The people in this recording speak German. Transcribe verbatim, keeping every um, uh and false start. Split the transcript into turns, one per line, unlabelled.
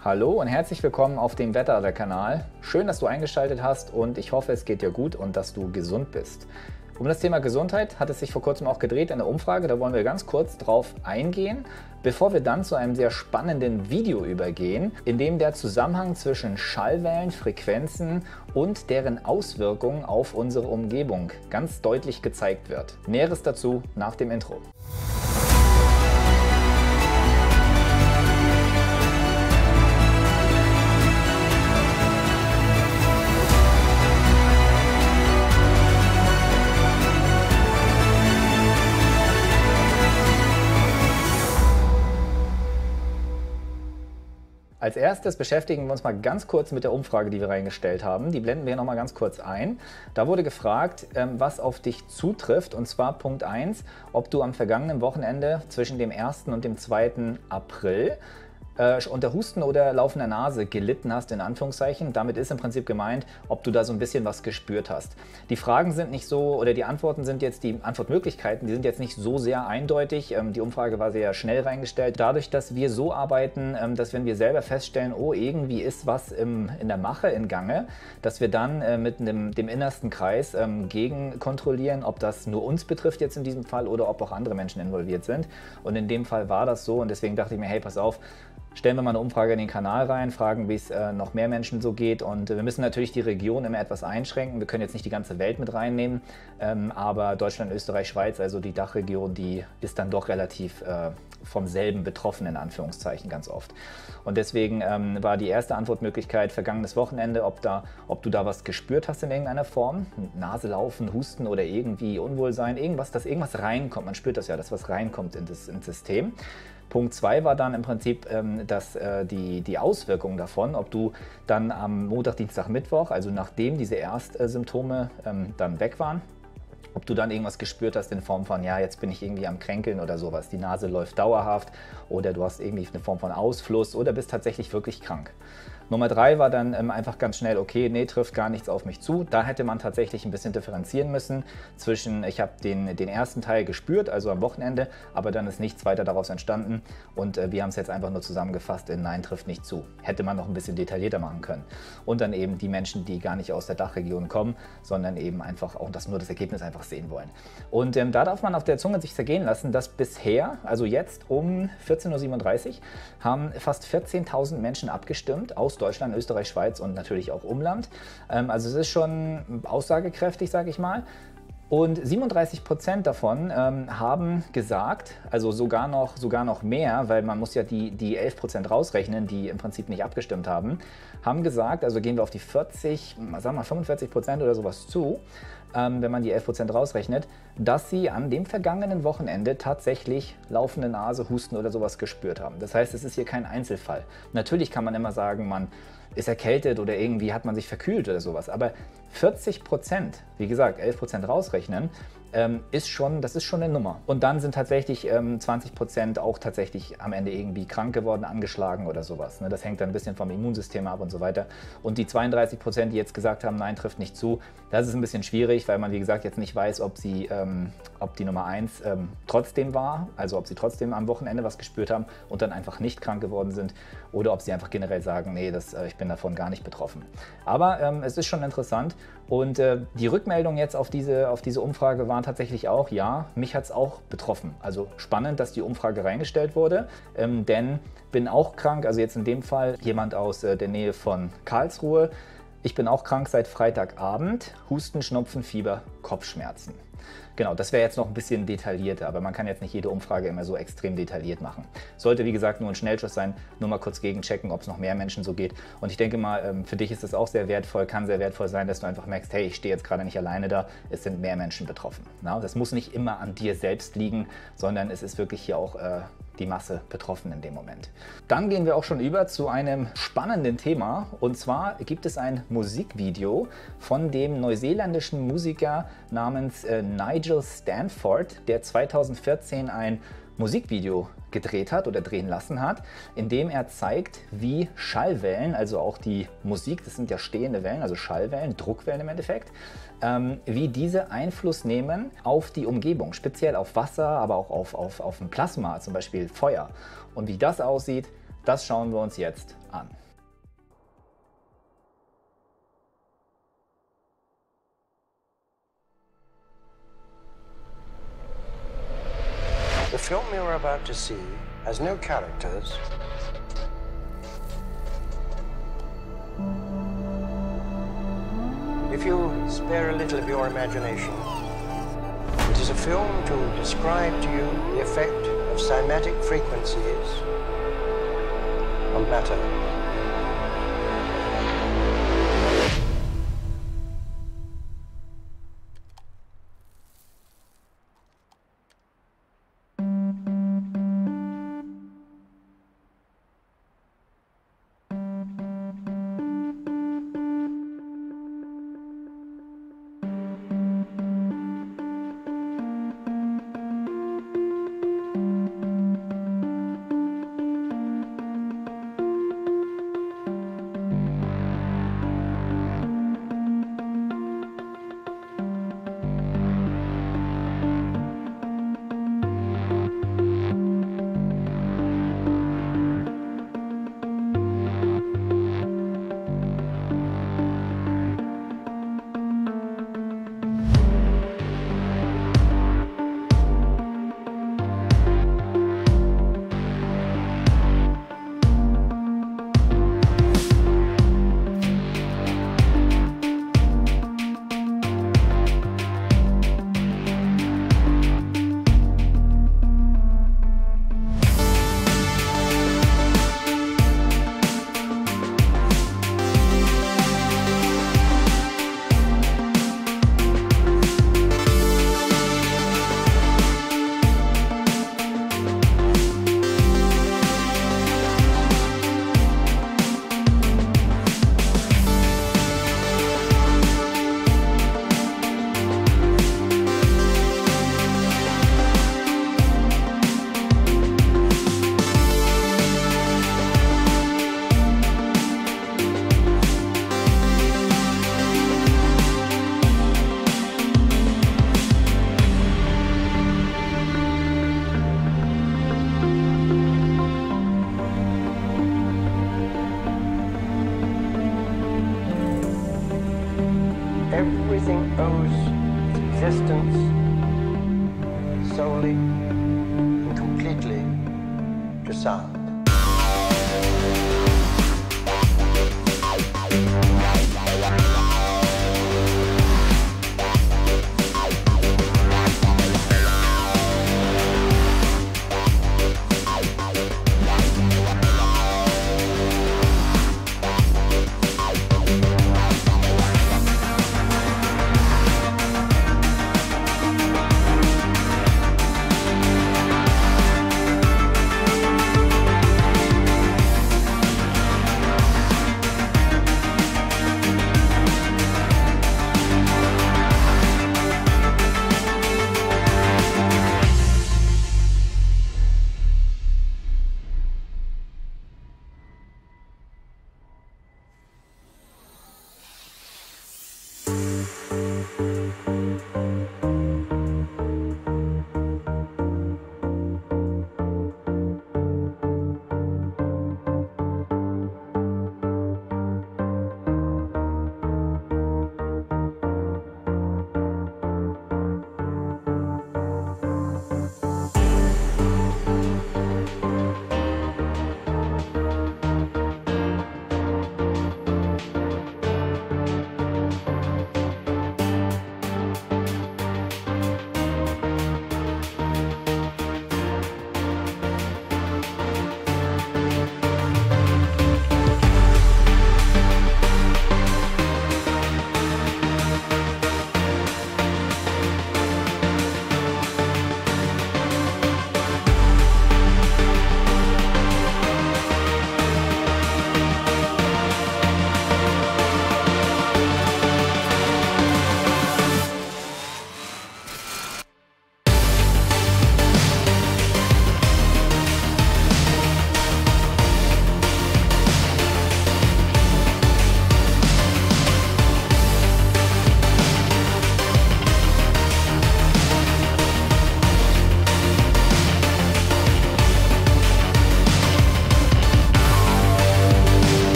Hallo und herzlich willkommen auf dem Wetterradar-Kanal. Schön, dass du eingeschaltet hast und ich hoffe, es geht dir gut und dass du gesund bist. Um das Thema Gesundheit hat es sich vor kurzem auch gedreht in der Umfrage, da wollen wir ganz kurz drauf eingehen, bevor wir dann zu einem sehr spannenden Video übergehen, in dem der Zusammenhang zwischen Schallwellen, Frequenzen und deren Auswirkungen auf unsere Umgebung ganz deutlich gezeigt wird. Näheres dazu nach dem Intro. Als erstes beschäftigen wir uns mal ganz kurz mit der Umfrage, die wir reingestellt haben. Die blenden wir noch mal ganz kurz ein. Da wurde gefragt, was auf dich zutrifft, und zwar Punkt eins, ob du am vergangenen Wochenende zwischen dem ersten und dem zweiten April äh, unter Husten oder laufender Nase gelitten hast, in Anführungszeichen. Damit ist im Prinzip gemeint, ob du da so ein bisschen was gespürt hast. Die Fragen sind nicht so, oder die Antworten sind jetzt, die Antwortmöglichkeiten, die sind jetzt nicht so sehr eindeutig. Ähm, die Umfrage war sehr schnell reingestellt. Dadurch, dass wir so arbeiten, ähm, dass wenn wir selber feststellen, oh, irgendwie ist was im, in der Mache in Gange, dass wir dann äh, mit dem, dem innersten Kreis ähm, gegen kontrollieren, ob das nur uns betrifft jetzt in diesem Fall oder ob auch andere Menschen involviert sind. Und in dem Fall war das so und deswegen dachte ich mir, hey, pass auf, stellen wir mal eine Umfrage in den Kanal rein, fragen, wie es äh, noch mehr Menschen so geht. Und äh, wir müssen natürlich die Region immer etwas einschränken. Wir können jetzt nicht die ganze Welt mit reinnehmen, ähm, aber Deutschland, Österreich, Schweiz, also die Dachregion, die ist dann doch relativ äh, vom selben betroffen, in Anführungszeichen, ganz oft. Und deswegen ähm, war die erste Antwortmöglichkeit vergangenes Wochenende, ob, da, ob du da was gespürt hast in irgendeiner Form. Nase laufen, Husten oder irgendwie Unwohlsein, irgendwas, dass irgendwas reinkommt. Man spürt das ja, dass was reinkommt in das, ins System. Punkt zwei war dann im Prinzip ähm, dass, äh, die, die Auswirkungen davon, ob du dann am Montag, Dienstag, Mittwoch, also nachdem diese Erstsymptome ähm, dann weg waren, ob du dann irgendwas gespürt hast in Form von, ja, jetzt bin ich irgendwie am Kränkeln oder sowas, die Nase läuft dauerhaft oder du hast irgendwie eine Form von Ausfluss oder bist tatsächlich wirklich krank. Nummer drei war dann ähm, einfach ganz schnell, okay, nee, trifft gar nichts auf mich zu. Da hätte man tatsächlich ein bisschen differenzieren müssen zwischen, ich habe den, den ersten Teil gespürt, also am Wochenende, aber dann ist nichts weiter daraus entstanden und äh, wir haben es jetzt einfach nur zusammengefasst in nein, trifft nicht zu. Hätte man noch ein bisschen detaillierter machen können. Und dann eben die Menschen, die gar nicht aus der Dachregion kommen, sondern eben einfach auch das, nur das Ergebnis einfach sehen wollen. Und ähm, da darf man auf der Zunge sich zergehen lassen, dass bisher, also jetzt um vierzehn Uhr siebenunddreißig, haben fast vierzehntausend Menschen abgestimmt aus Deutschland, Österreich, Schweiz und natürlich auch Umland. Ähm, also es ist schon aussagekräftig, sage ich mal. Und siebenunddreißig Prozent davon ähm, haben gesagt, also sogar noch, sogar noch mehr, weil man muss ja die, die elf Prozent rausrechnen, die im Prinzip nicht abgestimmt haben, haben gesagt, also gehen wir auf die vierzig, sagen wir mal fünfundvierzig Prozent oder sowas zu, ähm, wenn man die elf Prozent rausrechnet, dass sie an dem vergangenen Wochenende tatsächlich laufende Nase, Husten oder sowas gespürt haben. Das heißt, es ist hier kein Einzelfall. Natürlich kann man immer sagen, man ist erkältet oder irgendwie hat man sich verkühlt oder sowas, aber vierzig Prozent, wie gesagt, elf Prozent rausrechnen, ähm, ist schon, das ist schon eine Nummer. Und dann sind tatsächlich ähm, zwanzig Prozent auch tatsächlich am Ende irgendwie krank geworden, angeschlagen oder sowas. Ne? Das hängt dann ein bisschen vom Immunsystem ab und so weiter. Und die zweiunddreißig Prozent, die jetzt gesagt haben, nein, trifft nicht zu, das ist ein bisschen schwierig, weil man, wie gesagt, jetzt nicht weiß, ob, sie, ähm, ob die Nummer eins ähm, trotzdem war, also ob sie trotzdem am Wochenende was gespürt haben und dann einfach nicht krank geworden sind oder ob sie einfach generell sagen, nee, das, äh, ich bin davon gar nicht betroffen. Aber ähm, es ist schon interessant und äh, die Rückmeldungen jetzt auf diese, auf diese Umfrage waren tatsächlich auch, ja, mich hat es auch betroffen. Also spannend, dass die Umfrage reingestellt wurde, ähm, denn bin auch krank, also jetzt in dem Fall jemand aus äh, der Nähe von Karlsruhe. Ich bin auch krank seit Freitagabend, Husten, Schnupfen, Fieber, Kopfschmerzen. Genau, das wäre jetzt noch ein bisschen detaillierter, aber man kann jetzt nicht jede Umfrage immer so extrem detailliert machen. Sollte, wie gesagt, nur ein Schnellschuss sein, nur mal kurz gegenchecken, ob es noch mehr Menschen so geht. Und ich denke mal, für dich ist das auch sehr wertvoll, kann sehr wertvoll sein, dass du einfach merkst, hey, ich stehe jetzt gerade nicht alleine da, es sind mehr Menschen betroffen. Na, das muss nicht immer an dir selbst liegen, sondern es ist wirklich hier auch äh, die Masse betroffen in dem Moment. Dann gehen wir auch schon über zu einem spannenden Thema, und zwar gibt es ein Musikvideo von dem neuseeländischen Musiker namens äh, Nigel Stanford, der zweitausendvierzehn ein Musikvideo gedreht hat oder drehen lassen hat, in dem er zeigt, wie Schallwellen, also auch die Musik, das sind ja stehende Wellen, also Schallwellen, Druckwellen im Endeffekt, ähm, wie diese Einfluss nehmen auf die Umgebung, speziell auf Wasser, aber auch auf, auf, auf ein Plasma, zum Beispiel Feuer. Und wie das aussieht, Das schauen wir uns jetzt an.
The film you're about to see has no characters. If you spare a little of your imagination, it is a film to describe to you the effect of cymatic frequencies on matter. Everything owes its existence solely and completely to sound.